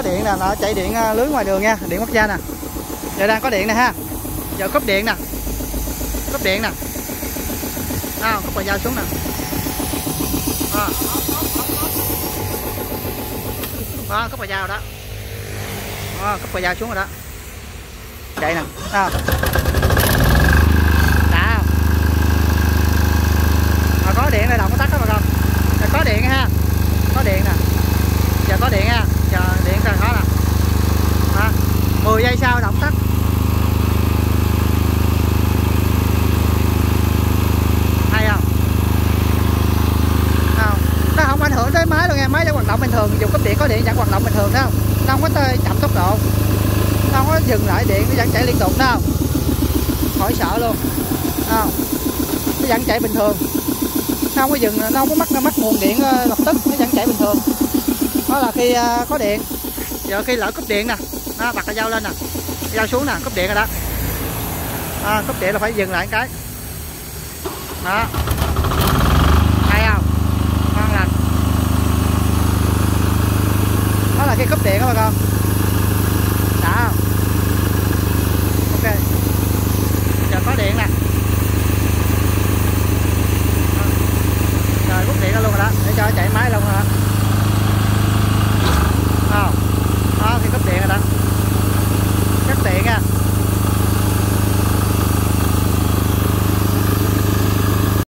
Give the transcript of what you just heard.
điện nè, nó chạy điện lưới ngoài đường nha, điện quốc gia nè. Giờ đang có điện nè ha. Giờ cúp điện nè. Cúp điện nè. Cúp vào dao xuống nè. Cúp vào dao đó. Cúp vào dao xuống rồi đó. Chạy nè. Có điện này, đồng có tắt đó bà con. Có điện ha. Có điện nè. Giờ có điện ha. Giờ điện rồi có nè. 10 giây sau động tắt. Hay không? Nó không ảnh hưởng tới máy luôn nha. Máy vẫn hoạt động bình thường. Dùng cúp điện có điện vẫn hoạt động bình thường đó không? Nó không có chậm tốc độ. Nó không có dừng lại điện, nó vẫn chạy liên tục đó không? Khỏi sợ luôn. Nó vẫn chạy bình thường. Nó không có dừng, nó không có mất nguồn điện lập tức, nó vẫn chạy bình thường. Đó là khi có điện. Giờ khi lỡ cúp điện nè, nó bật cái dao lên nè, dao xuống nè, cúp điện rồi đó. Cúp điện là phải dừng lại một cái. Đó. Hay không? Ngon lành. Đó là khi cúp điện đó bà con. Đã không?